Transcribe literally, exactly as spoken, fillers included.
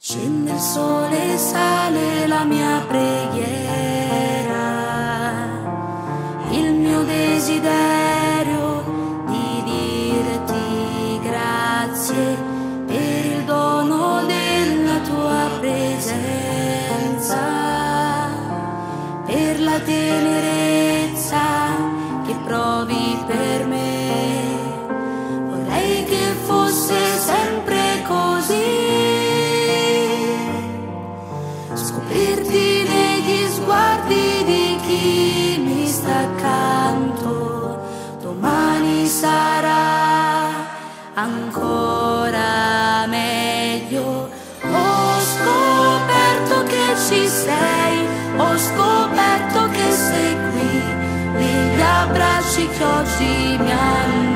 Scende il sole, sale la mia preghiera, il mio desiderio di dirti grazie per il dono della tua presenza, per la tenerezza che provi per me. Vorrei che fosse sempre così, scoprirti negli sguardi di chi mi sta accanto. Domani sarà ancora meglio. Ho scoperto che ci sei, ho scoperto che sei qui, negli abbracci che oggi mi hanno